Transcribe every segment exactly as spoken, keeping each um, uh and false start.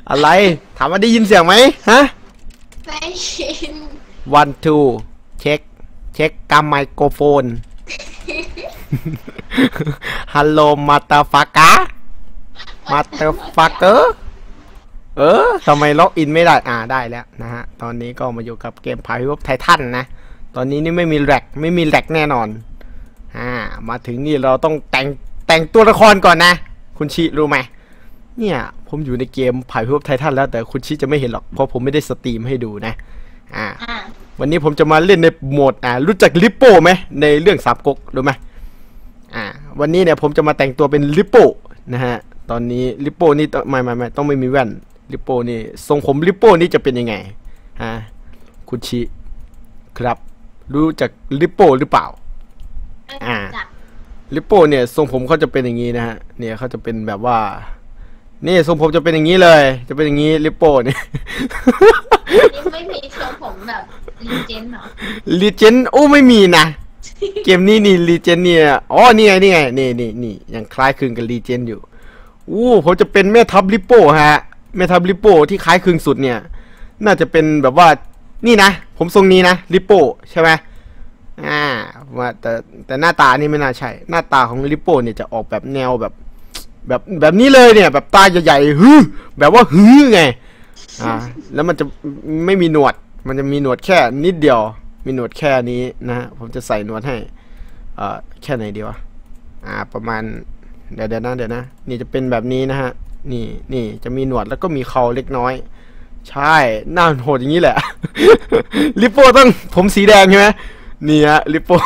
อะไรถามว่าได้ยินเสียงไหมฮะได้ยิน one two เช็คเช็คกำไมโครโฟนฮัลโหลมาตาฟากะมาตาฟากเกอร์เออทำไมล็อกอินไม่ได้อ่าได้แล้วนะฮะตอนนี้ก็มาอยู่กับเกมพายุไททันนะตอนนี้นี่ไม่มีแร็กไม่มีแร็กแน่นอนอ่ามาถึงนี่เราต้องแต่งแต่งตัวละครก่อนนะคุณชิรู้ไหมเนี่ยผมอยู่ในเกมพายุไททันแล้วแต่คุณชิจะไม่เห็นหรอกเพราะผมไม่ได้สตรีมให้ดูนะอ่าวันนี้ผมจะมาเล่นในโหมดอ่ารู้จักลิปโป้ไหมในเรื่องสามก๊กรู้ไหมอ่าวันนี้เนี่ยผมจะมาแต่งตัวเป็นลิปโป้นะฮะตอนนี้ลิปโป้นี่ไม่ไม่ไม่ต้องไม่มีแว่นลิปโป้นี่ทรงผมลิปโป้นี่จะเป็นยังไงฮะคุณชิครับรู้จักลิปโป้หรือเปล่าอ่าลิปโป้เนี่ยทรงผมเขาจะเป็นอย่างนี้นะฮะเนี่ยเขาจะเป็นแบบว่านี่ทรงผมจะเป็นอย่างนี้เลยจะเป็นอย่างนี้ลิปโป้เนี่ยนี่ไม่มีทรงผมแบบลีเจนหรอลีเจนโอ้ไม่มีนะเกมนี้นี่ลีเจนเนี่ยอ๋อนี่ไงนี่ไงนี่นี่นี่ยังคล้ายคลึงกับลีเจนอยู่อู้ผมจะเป็นแม่ทัพลิปโป้ฮะแม่ทัพลิปโป้ที่คล้ายคลึงสุดเนี่ยน่าจะเป็นแบบว่านี่นะผมทรงนี้นะลิปโป้ใช่ไหมอ่าว่าแต่แต่หน้าตานี่ไม่น่าใช่หน้าตาของลิปโป้เนี่ยจะออกแบบแนวแบบแบบแบบนี้เลยเนี่ยแบบตาใหญ่ๆฮือแบบว่าฮือไงอ่าแล้วมันจะไม่มีหนวดมันจะมีหนวดแค่นิดเดียวมีหนวดแค่นี้นะฮะผมจะใส่หนวดให้เอ่อแค่ไหนดีวะอ่าประมาณเดี๋ยวเดี๋ยวนะเดี๋ยวนะนี่จะเป็นแบบนี้นะฮะนี่นี่จะมีหนวดแล้วก็มีเขาเล็กน้อยใช่หน้าโหดอย่างนี้แหละ ลิปโป้ต้องผมสีแดงใช่ไหมนี่ฮะลิปโป้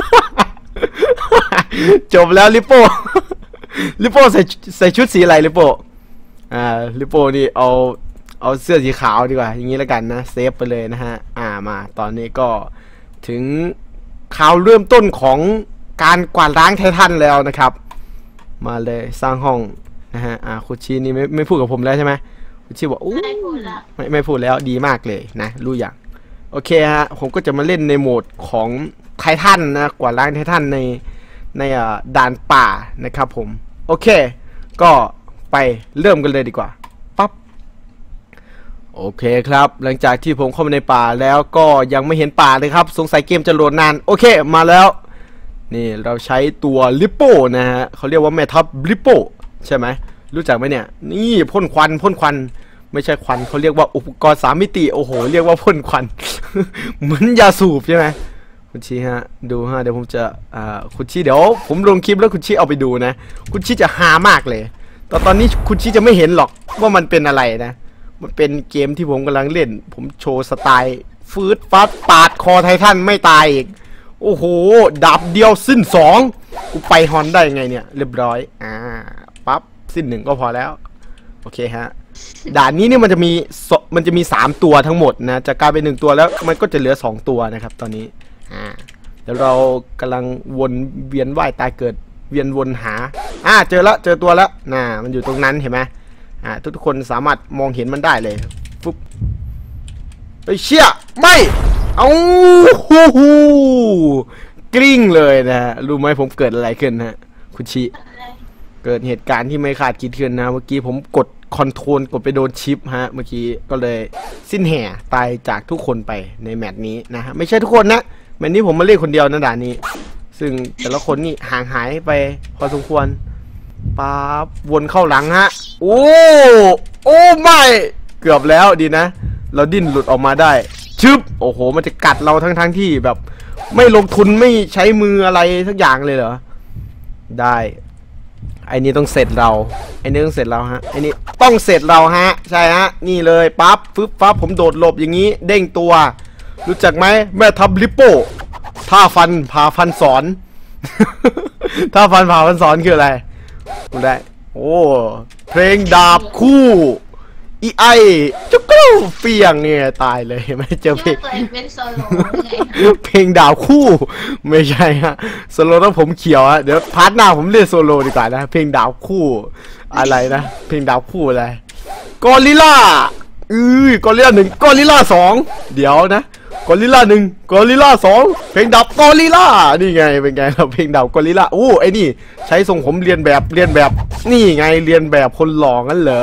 จบแล้วลิปโป้ ลิปโป้ใส่ใส่ชุดสีอะไรลิปโป้อ่าลิปโป้นี่เอาเอาเสื้อสีขาวดีกว่าอย่างนี้แล้วกันนะเซฟไปเลยนะฮะอ่ามาตอนนี้ก็ถึงข่าวเริ่มต้นของการกวาดล้างไททันแล้วนะครับมาเลยสร้างห้องนะฮะอ่าคุชินี่ไม่ไม่พูดกับผมแล้วใช่ไหมคุชิบอกอู้ไม่พูดแล้วไม่ไม่พูดแล้วดีมากเลยนะรู้อย่างโอเคฮะผมก็จะมาเล่นในโหมดของไททันนะกวาดล้างไททันในในอ่าด่านป่านะครับผมโอเคก็ไปเริ่มกันเลยดีกว่าปั๊บโอเคครับหลังจากที่ผมเข้ามาในป่าแล้วก็ยังไม่เห็นป่าเลยครับสงสัยเกมจะโหลดนานโอเคมาแล้วนี่เราใช้ตัวลิปโป้นะฮะเขาเรียกว่าแม่ทัพลิปโป้ใช่ไหมรู้จักไหมเนี่ยนี่พ่นควันพ่นควันไม่ใช่ควันเขาเรียกว่าอุปกรณ์สามมิติโอ้โหเรียกว่าพ่นควัน เหมือนยาสูบใช่ไหมคุณชี้ฮะดูฮะเดี๋ยวผมจะอ่าคุณชี้เดี๋ยวผมลงคลิปแล้วคุณชี้เอาไปดูนะคุณชี้จะฮามากเลยแต่ตอนนี้คุณชี้จะไม่เห็นหรอกว่ามันเป็นอะไรนะมันเป็นเกมที่ผมกำลังเล่นผมโชว์สไตล์ฟืดฟัดปาดคอไททันไม่ตายอีกโอ้โหดาบเดียวสิ้นสองกูไปฮอนได้ไงเนี่ยเรียบร้อยอ่าปั๊บสิ้นหนึ่งก็พอแล้วโอเคฮะด่านนี้เนี่ยมันจะมีมันจะมีสามตัวทั้งหมดนะจะกลายเป็นหนึ่งตัวแล้วมันก็จะเหลือสองตัวนะครับตอนนี้อ่าเดี๋ยวเรากำลังวนเวียนว่ายตายเกิดเวียนวนหาอ่าเจอแล้วเจอตัวแล้วน่ะมันอยู่ตรงนั้นเห็นไหมอ่าทุกๆคนสามารถมองเห็นมันได้เลยฟุ๊บไอ้เชี่ยไม่เอาฮู้ฮู้กลิ้งเลยนะฮะรู้ไหมผมเกิดอะไรขึ้นฮะคุณชิเกิดเหตุการณ์ที่ไม่คาดคิดขึ้นนะเมื่อกี้ผมกดคอนโทรลกดไปโดนชิปฮะเมื่อกี้ก็เลยสิ้นแห่ตายจากทุกคนไปในแมตช์นี้นะฮะไม่ใช่ทุกคนนะแมตช์นี้ผมมาเล่นคนเดียวนะด่านนี้ซึ่งแต่ละคนนี่ห่างหายไปพอสมควรป๊าบวนเข้าหลังฮะโอ้โอ้ไม่เกือบแล้วดีนะเราดิ้นหลุดออกมาได้ชึบโอ้โหมันจะกัดเราทั้งทั้งที่แบบไม่ลงทุนไม่ใช้มืออะไรสักอย่างเลยเหรอได้ไอ้นี่ต้องเสร็จเราไอ้นี่ต้องเสร็จเราฮะไอ้นี่ต้องเสร็จเราฮะใช่ฮะนี่เลยปั๊บฟึบปั๊บผมโดดหลบอย่างนี้เด้งตัวรู้จักไหมแม่ทัพลิปโป้ท่าฟันผ่าฟันสอน ท่าฟันผ่าฟันสอนคืออะไรคุณได้โอ้เพลงดาบคู่อีไอจุกรูเปียงเนี่ยตายเลยไม่เจอเพลงเป็นโซโล่เพลงดาวคู่ไม่ใช่ฮะโซโล่ต้องผมเขียวฮะเดี๋ยวพาร์ทหน้าผมเล่นโซโล่ดีกว่านะเพลงดาวคู่อะไรนะเพลงดาวคู่อะไรกอริลล่าอือกอริลล่าหนึ่งกอริลล่าสองเดี๋ยวนะกอริลล่าหนึ่งกอริลล่าสองเพลงดาวกอริลล่านี่ไงเป็นไงเราเพลงดาวกอริลล่าโอ้ไอ้นี่ใช้ทรงผมเรียนแบบเรียนแบบนี่ไงเรียนแบบคนหล่องั้นเหรอ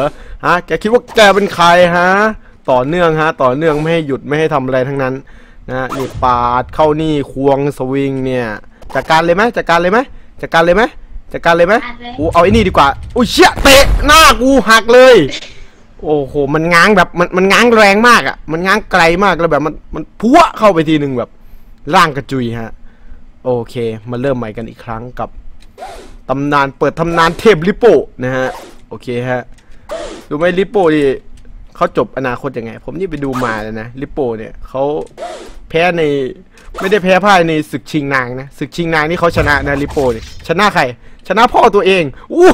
ฮะแกคิดว่าแกเป็นใครฮะต่อเนื่องฮะต่อเนื่องไม่ให้หยุดไม่ให้ทำอะไรทั้งนั้นนะนี่ปาดเข้านี่ควงสวิงเนี่ยจัดการเลยไหมจัดการเลยไหมจัดการเลยไหมจัดการเลยไหมกูเอาไอ้นี่ดีกว่าอุ้ยเชี่ยเตะหน้ากูหักเลยโอ้โหมันง้างแบบมันมันง้างแรงมากอ่ะมันง้างไกลมากแล้วแบบมันมันพัวเข้าไปทีหนึ่งแบบร่างกระจุยฮะโอเคมาเริ่มใหม่กันอีกครั้งกับตำนานเปิดตำนานเทพลิโป้นะฮะโอเคฮะดูไหมลิโป้ดิเขาจบอนาคตยังไงผมนี่ไปดูมาแล้วนะลิโป้เนี่ยเขาแพ้ในไม่ได้แพ้พ่ายในศึกชิงนางนะศึกชิงนางนี่เขาชนะนะลิโป้เนี่ยชนะใครชนะพ่อตัวเองอู้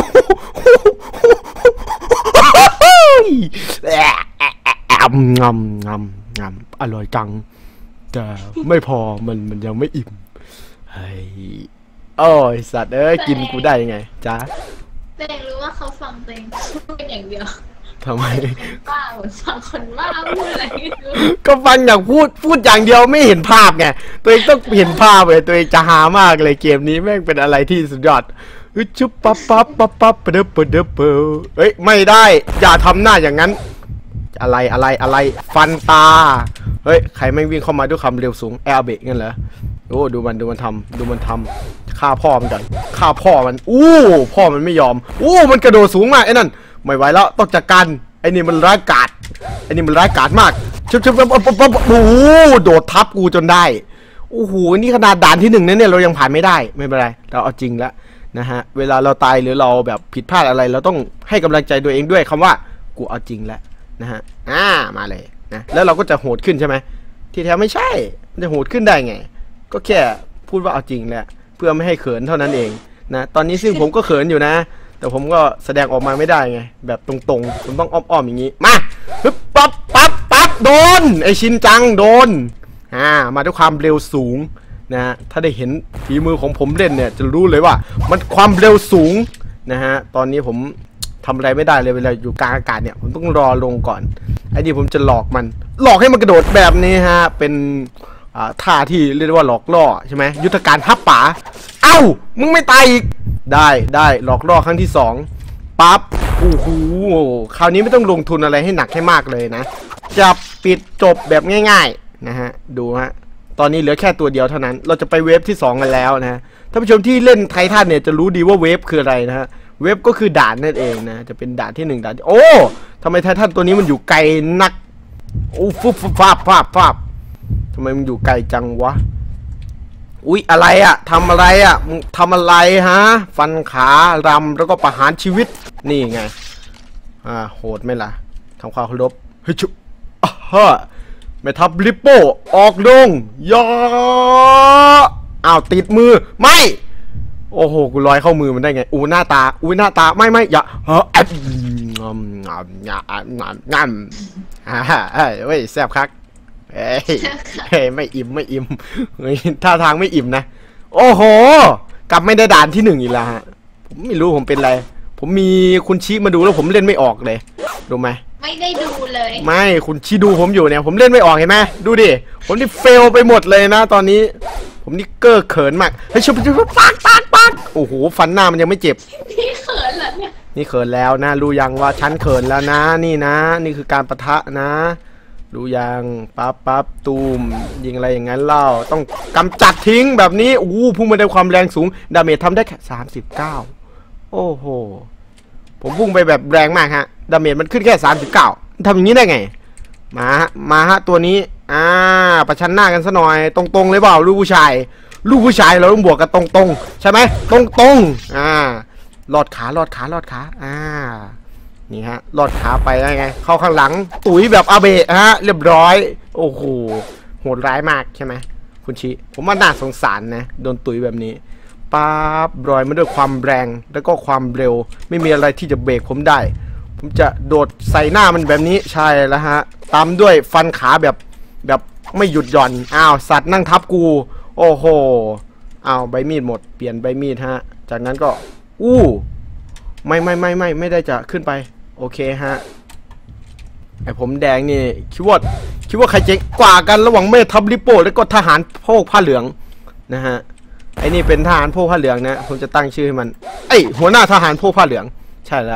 งำงำงำอร่อยจังแต่ไม่พอมันมันยังไม่อิ่มเฮ้ยโอ้ยสัตว์เอ้ยกินกูได้ยังไงจ๊ะแต่รู้ว่าเขาฟังตัวเองพูดอย่างเดียวทำไมบ้าเหมือนฟังคนบ้าพูดอะไรก็ฟังอย่างพูดพูดอย่างเดียวไม่เห็นภาพไงตัวเองต้องเห็นภาพเลยตัวเองจะหามากเลยเกมนี้แม่งเป็นอะไรที่สุดยอดชุบปั๊บปั๊บปั๊บปั๊บเดบเดบเเฮ้ยไม่ได้อย่าทำหน้าอย่างนั้นอะไรอะไรอะไรฟันตาเฮ้ยใครแม่งวิ่งเข้ามาด้วยความเร็วสูงแอลเบะงั้นเหรอโอ้ดูมันดูมันทำดูมันทำฆ่าพ่อมันกันฆ่าพ่อมันอู้พ่อมันไม่ยอมอู้มันกระโดดสูงมากไอ้นั่นไม่ไหวแล้วต้องจัดการไอ้นี่มันร้ายกาจไอ้นี่มันร้ายกาจมากชุบชุบปุ๊บปุ๊บปุ๊บโอ้โหโดดทับกูจนได้โอ้โหนี่ขนาดด่านที่หนึ่งเนี่ยเรายังผ่านไม่ได้ไม่เป็นไรเราเอาจริงแล้วนะฮะเวลาเราตายหรือเราแบบผิดพลาดอะไรเราต้องให้กำลังใจตัวเองด้วยคำว่ากูเอาจริงแล้วนะฮะอ่ามาเลยนะแล้วเราก็จะโหดขึ้นใช่ไหมที่แท้ไม่ใช่มันจะโหดขึ้นได้ไงก็แค่พูดว่าเอาจริงแหละเพื่อไม่ให้เขินเท่านั้นเองนะตอนนี้ซึ่งผมก็เขินอยู่นะแต่ผมก็แสดงออกมาไม่ได้ไงแบบตรงๆผมต้องอ้อมๆอย่างนี้มาปึ๊บปั๊บปั๊บปั๊บโดนไอชินจังโดนอ่ามาด้วยความเร็วสูงนะฮะถ้าได้เห็นฝีมือของผมเล่นเนี่ยจะรู้เลยว่ามันความเร็วสูงนะฮะตอนนี้ผมทำอะไรไม่ได้เลยเวลาอยู่กลางอากาศเนี่ยผมต้องรอลงก่อนไอ้นี่ผมจะหลอกมันหลอกให้มันกระโดดแบบนี้ฮะเป็นท่าที่เรียกว่าหลอกล่อใช่ไหมยุทธการฮับป๋าเอ้ามึงไม่ตายอีกได้ได้หลอกล่อครั้งที่สองปั๊บโอ้โหคราวนี้ไม่ต้องลงทุนอะไรให้หนักให้มากเลยนะจะปิดจบแบบง่ายๆนะฮะดูฮะตอนนี้เหลือแค่ตัวเดียวเท่านั้นเราจะไปเวฟที่สองกันแล้วนะท่านผู้ชมที่เล่นไททันเนี่ยจะรู้ดีว่าเวฟคืออะไรนะฮะเวฟก็คือด่านนั่นเองนะจะเป็นด่านที่หนึ่งด่านโอ้ทำไมไททันตัวนี้มันอยู่ไกลนักโอ้ฟุบฟุบฟาบฟาบฟาบทำไมมันอยู่ไกลจังวะอุ๊ยอะไรอะทำอะไรอะมึงทำอะไรฮะฟันขารำแล้วก็ประหารชีวิตนี่ไงอ่าโหดไหมล่ะทำความเคารพเฮ้ยชุบอ่ะฮะแม่ทัพลิปโป้ออกลงย่ออ้าวติดมือไม่โอ้โหกูลอยเข้ามือมันได้ไงอู้หน้าตาอุ้ยหน้าตาไม่ไม่อย่าเฮ้ยงอมงอมงอมงอมงอมฮ่าฮ่าเฮ้ยแซ่บคักเฮ้ยเฮ้ยไม่อิ่มไม่อิ่มเฮ้ยท่าทางไม่อิ่มนะโอ้โหกลับไม่ได้ด่านที่หนึ่งอีกแล้วฮะผมไม่รู้ผมเป็นไรผมมีคุณชี้มาดูแล้วผมเล่นไม่ออกเลยดูไหมไม่ได้ดูเลยไม่คุณชี้ดูผมอยู่เนี่ยผมเล่นไม่ออกเห็นไหมดูดิผมนี่เฟลไปหมดเลยนะตอนนี้ผมนี่เก้อเขินมากเฮ้ยชุบชุบปักปักปักโอ้โหฟันหน้ามันยังไม่เจ็บนี่เขินเหรอเนี่ยนี่เขินแล้วนะรู้ยังว่าฉันเขินแล้วนะนี่นะนี่คือการปะทะนะรู้ยังปั๊บปั๊บตูมยิงอะไรอย่างนั้นเล่าต้องกำจัดทิ้งแบบนี้อู้พุ่งมาด้วยความแรงสูงดาเมจทำได้แค่สามสิบเก้าโอ้โหผมพุ่งไปแบบแรงมากฮะดาเมจมันขึ้นแค่สามสิบเก้าทำอย่างนี้ได้ไงมาฮะมาฮะตัวนี้อ่าประชันหน้ากันซะหน่อยตรงๆเลยเปล่าลูกผู้ชายลูกผู้ชายเราต้องบวกกันตรงๆใช่ไหมตรงๆอ่าลอดขาลอดขาลอดขาอ่านี่ฮะลอดขาไปได้ไงเข้าข้างหลังตุ๋ยแบบอาเบะฮะเรียบร้อยโอ้โหโหดร้ายมากใช่ไหมคุณชิผมว่าน่าสงสารนะโดนตุ๋ยแบบนี้ป๊าบรอยมาด้วยความแรงแล้วก็ความเร็วไม่มีอะไรที่จะเบรกผมได้ผมจะโดดใส่หน้ามันแบบนี้ใช่แล้วฮะตามด้วยฟันขาแบบแบบไม่หยุดหย่อนอ้าวสัตว์นั่งทับกูโอ้โหอ้าวใบมีดหมดเปลี่ยนใบมีดฮะจากนั้นก็อู้ไม่ไม่ไม่ไม่ไม่ได้จะขึ้นไปโอเคฮะไอผมแดงนี่คิดว่าคิดว่าใครเจ๋งกว่ากันระหว่างเมทัพลิโป้แล้วก็ทหารโพกผ้าเหลืองนะฮะไอนี่เป็นทหารโพกผ้าเหลืองนะผมจะตั้งชื่อให้มันไอหัวหน้าทหารโพกผ้าเหลืองใช่แล้ว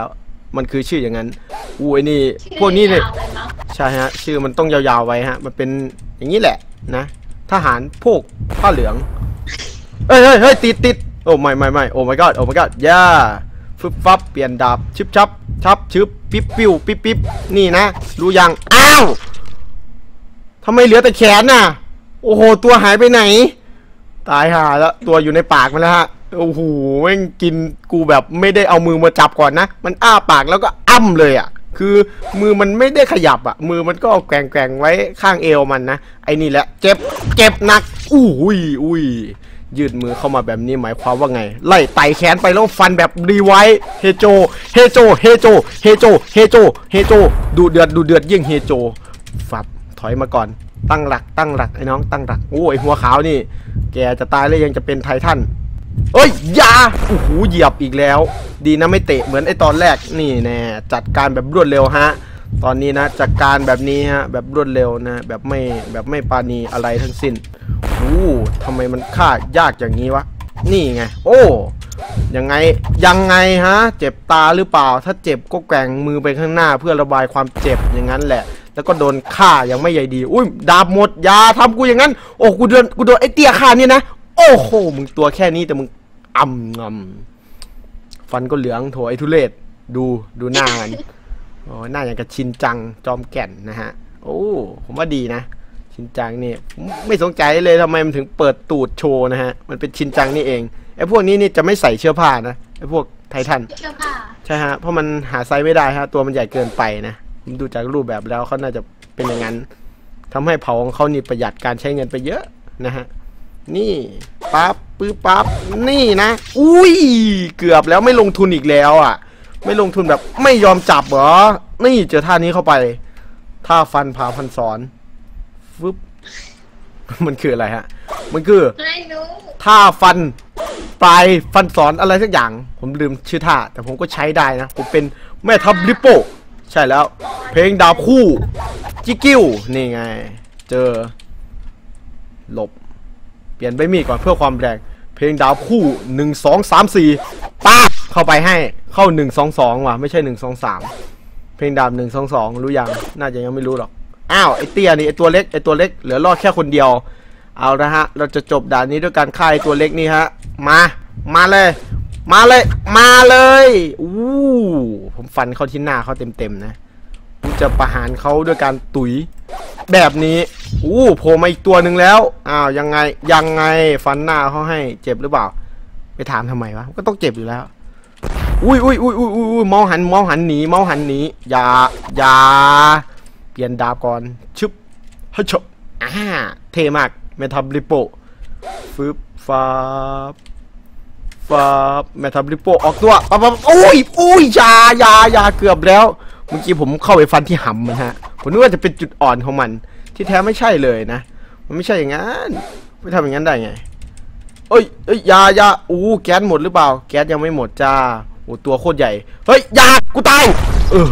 มันคือชื่ออย่างนั้นอู้ไอ้นี่พวกนี้เนี่ยชื่อยาวเลยเนาะใช่ฮะชื่อมันต้องยาวๆไว้ฮะมันเป็นอย่างนี้แหละนะทหารพวกผ้าเหลืองเฮ้ยเฮ้ยเฮ้ยติดติดโอ้ไม่ไม่ไม่โอ้ my god โอ้ my god ย่าฟึบฟับเปลี่ยนดาบชึบชับชับชึบปิ๊บปิ้วปิ๊บปิ๊บนี่นะรู้ยังอ้าวทำไมเหลือแต่แขนน่ะโอ้โหตัวหายไปไหนตายห่าแล้วตัวอยู่ในปากมันแล้วฮะโอ้โหแม่งกินกูแบบไม่ได้เอามือมาจับก่อนนะมันอ้าปากแล้วก็อ้ำเลยอ่ะคือมือมันไม่ได้ขยับอ่ะมือมันก็แกว่งแกว่งไว้ข้างเอวมันนะไอ้นี่แหละเจ็บเจ็บหนักอุ้ยอุ้ยยืดมือเข้ามาแบบนี้หมายความว่าไงไล่ไต่แขนไปแล้วฟันแบบรีไวท์เฮโจเฮโจเฮโจเฮโจเฮโจเฮโจดูเดือดดูเดือดยิ่งเฮโจฟับถอยมาก่อนตั้งหลักตั้งหลักไอ้น้องตั้งหลักโอ้ยหัวขาวนี่แกจะตายแล้วยังจะเป็นไททันเอ้ยยาโอ้โหเหยียบอีกแล้วดีนะไม่เตะเหมือนไอ้ตอนแรกนี่แน่จัดการแบบรวดเร็วฮะตอนนี้นะจัดการแบบนี้ฮะแบบรวดเร็วนะแบบไม่แบบไม่ปาณีอะไรทั้งสิ้นโอ้ทำไมมันฆ่ายากอย่างนี้วะนี่ไงโอ้ยังไงยังไงฮะเจ็บตาหรือเปล่าถ้าเจ็บก็แกว่งมือไปข้างหน้าเพื่อระบายความเจ็บอย่างนั้นแหละแล้วก็โดนฆ่ายังไม่ใหญ่ดีอุ้ยดาบหมดยาทำกูอย่างนั้นโอ้กูโดนกูโดนไอ้เตี้ยฆ่านี่นะโอ้โหมึงตัวแค่นี้แต่มึงอ่ำงำฟันก็เหลืองโถไอ้ทุเรศดูดูหน้ามันโอ้หน้าอย่างกับชินจังจอมแก่นนะฮะโอ้ผมว่าดีนะชินจังนี่ไม่สนใจเลยทำไมมันถึงเปิดตูดโชว์นะฮะมันเป็นชินจังนี่เองไอ้พวกนี้นี่จะไม่ใส่เสื้อผ้านะไอ้พวกไททันเสื้อผ้าใช่ฮะเพราะมันหาไซส์ไม่ได้ฮะตัวมันใหญ่เกินไปนะผมดูจากรูปแบบแล้วเขาน่าจะเป็นอย่างนั้นทำให้เผาของเขานี่ประหยัดการใช้เงินไปเยอะนะฮะนี่ปั๊บปื้อปั๊บนี่นะอุ้ยเกือบแล้วไม่ลงทุนอีกแล้วอ่ะไม่ลงทุนแบบไม่ยอมจับเหรอนี่เจอท่านี้เข้าไปท่าฟันผ่าพันสอนฟึบ มันคืออะไรฮะมันคือไม่รู้ท่าฟันปลายฟันสอนอะไรสักอย่างผมลืมชื่อท่าแต่ผมก็ใช้ได้นะผมเป็นแม่ทัพริปโป้ใช่แล้วเพลงดาบคู่จิกิ้วนี่ไงเจอหลบเปลี่ยนใบมีดก่อนเพื่อความแรงเพลงดาบคู่หนึ่งสองสามสี่ป้าเข้าไปให้เข้าหนึ่งสองสองว่ะไม่ใช่หนึ่งสองสามเพลงดาบหนึ่งสองสองรู้ยังน่าจะยังไม่รู้หรอกอ้าวไอเตี้ยนี่ไอตัวเล็กไอตัวเล็กเหลือรอดแค่คนเดียวเอาละฮะเราจะจบด่านนี้ด้วยการฆ่าไอตัวเล็กนี่ฮะมามาเลยมาเลยมาเลยอู้ผมฟันเข้าที่หน้าเขาเต็มๆนะผมจะประหารเขาด้วยการตุ๋ยแบบนี้อู้โผล่มาอีกตัวหนึ่งแล้วอ้าวยังไงยังไงฟันหน้าเขาให้เจ็บหรือเปล่าไปถามทำไมวะก็ต้องเจ็บอยู่แล้วอุ้ยอุ้ยอุ้ยอุ้ยอุ้ยเมาหันเมาหันหนีเมาหันหนีอย่าอย่าเปลี่ยนดาบก่อนชึบฮัชชบอ่าเท่มากเมทับริโปฟึบฟาบฟาบเมทับริโปออกตัวปั๊บปั๊บโอ้ยโอ้ยยายายาเกือบแล้วเมื่อกี้ผมเข้าไปฟันที่หำมันฮะผมนึกว่าจะเป็นจุดอ่อนของมันที่แท้ไม่ใช่เลยนะมันไม่ใช่อย่างนั้นไม่ทำอย่างนั้นได้ไงเอ้ยเอ้ยยายาอู้แก๊สหมดหรือเปล่าแก๊สยังไม่หมดจ้าโอ้ตัวโคตรใหญ่เฮ้ยยากูตายเออ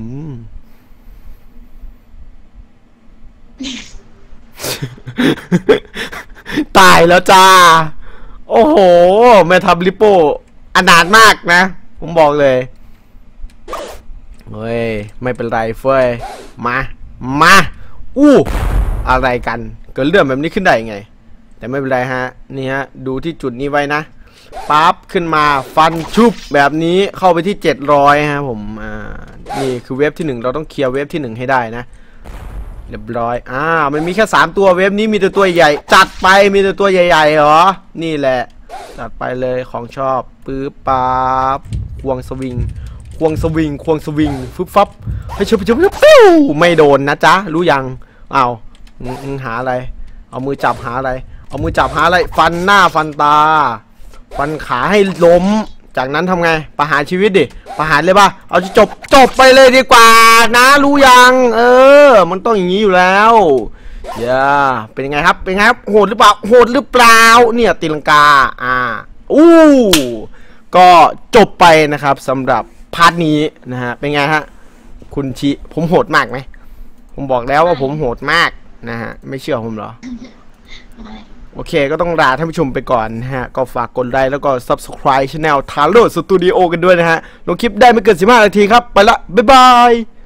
ตายแล้วจ้าโอ้โหแม่ทับลิโป้อนาถมากนะผมบอกเลยเฮ้ยไม่เป็นไรเฟ้ยมามาอู้อะไรกันเกิดเรื่องแบบนี้ขึ้นได้ไงแต่ไม่เป็นไรฮะนี่ฮะดูที่จุดนี้ไว้นะปั๊บขึ้นมาฟันชุบแบบนี้เข้าไปที่เจ็ดร้อยฮะผมอ่านี่คือเวฟที่หนึ่งเราต้องเคลียร์เวฟที่หนึ่งให้ได้นะเรียบร้อยอ่ามันมีแค่สามตัวเวฟนี้มีแต่ตัวใหญ่จัดไปมีแต่ตัวใหญ่ๆเหรอนี่แหละจัดไปเลยของชอบปื๊บปั๊บควงสวิงควงสวิงควงสวิงฟึบฟับให้ชุบชุบชุบฟิวไม่โดนนะจ๊ะรู้ยังเอาหาอะไรเอามือจับหาอะไรเอามือจับหาอะไรฟันหน้าฟันตาฟันขาให้ล้มจากนั้นทำไงประหารชีวิตดิประหารเลยป่ะเอาจะจบจบไปเลยดีกว่านะรู้ยังเออมันต้องอย่างนี้อยู่แล้วอย่าเป็นยังไงครับเป็นไงครับโหดหรือเปล่าโหดหรือเปล่าเนี่ยตีลังกาอ่าอู้ก็จบไปนะครับสำหรับพาร์ทนี้นะฮะเป็นไงฮะคุณชิผมโหดมากไหมผมบอกแล้วว่าผมโหดมากนะฮะไม่เชื่อผมเหรอโอเคก็ต้องลาท่านผู้ชมไปก่อนนะฮะก็ฝากกดไลค์แล้วก็ Subscribe Channel Taro Studio กันด้วยนะฮะลงคลิปได้ไม่เกินสิบห้านาทีครับไปละบ๊ายบาย